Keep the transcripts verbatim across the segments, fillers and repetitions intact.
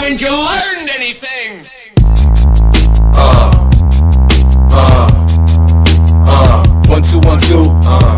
Haven't you learned anything? Uh, uh, uh, one, two, one, two, uh,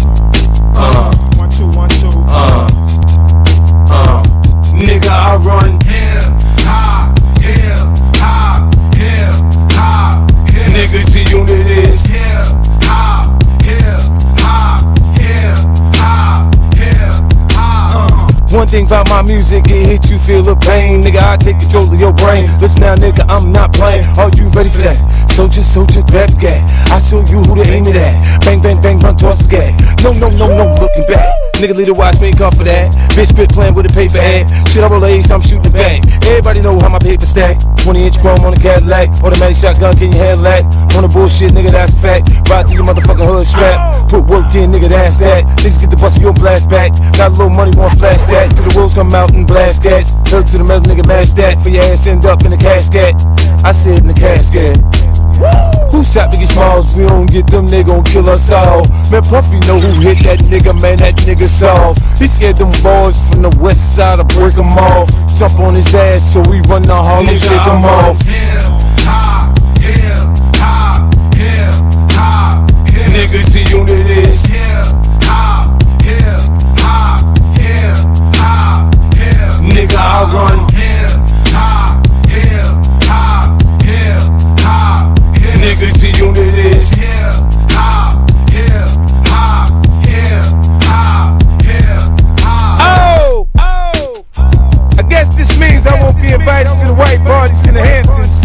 uh, one, two, one, two, uh, uh, nigga, I run Hip hop, hip hop, hip hop, hip nigga, G-Unit is hip hop, hip hop, hip hop, hip hop. one thing about my music, it hit you, feel the pain. Nigga, I take control of your brain. Listen now, nigga, I'm not playing. Are you ready for that? Soldier, soldier, grab the gat. I show you who to aim it at. Bang, bang, bang, run toss the gat. No, no, no, no, looking back. Nigga, leader, watch me come for that. Bitch, quit playing with a paper ad. Shit, I roll A's, I'm shooting the bang. Everybody know how my paper stack. twenty inch chrome on the Cadillac. Automatic shotgun, can you handle that? On the bullshit, nigga, that's a fact. Ride to your motherfucking hood strap. Put work in, nigga, that's that. Niggas get the bus, you blast back. Got a little money, won't flash that. Till the wolves come out and blast cats. Turn to the metal, nigga, mash that. For your ass end up in the casket. I said in the casket. Who shot Biggie Smalls? We don't get them, they gon' kill us all. Man, Puffy know who hit that nigga, man, that nigga soft. He scared them boys from the west side to break them off. Jump on his ass so we run the Harlem, shake him off. Hip hop, hip hop, hip hop, hip Nigga, G-Unit is hip hop, hip hop, hip hop, hip nigga, I run hip hop, hip hop, hip hop, hip nigga, G-Unit is hip hop, hip hop, hip hop, hip hop. Oh, oh, I guess this means I won't be invited to the white parties in the Hamptons.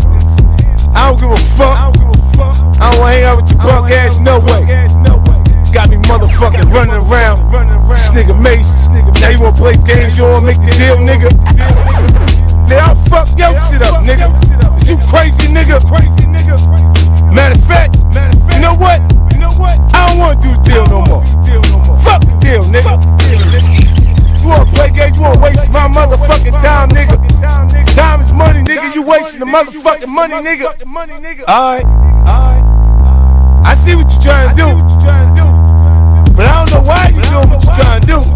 I don't give a fuck. I don't wanna hang out with your punk ass, no way. Got me motherfucking running around. This nigga Mace. Now you wanna play games, you wanna make the deal, nigga? Then I'll fuck your shit up, nigga. Is you crazy, nigga? Matter of fact, you know what? I don't wanna do the deal no more. Fuck the deal, nigga. You wanna play games, you wanna waste my motherfucking time, nigga. Time is money, nigga. You wasting the motherfucking money, nigga. Alright, alright. I see what you're trying to do. But I don't know why you doing what you're trying to do.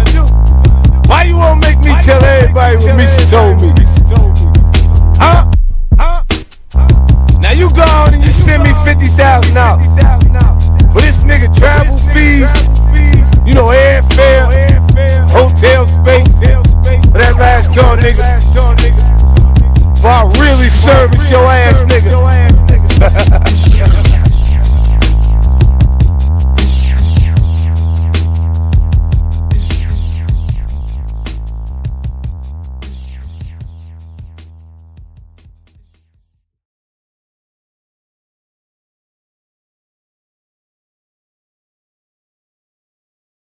Why you wanna make me tell everybody what Misha told me? Huh? Huh? Now you go on and you send me fifty thousand dollars for this nigga travel fees, you know, airfare, hotel space, for that last jaw, nigga. For I really service your ass, nigga.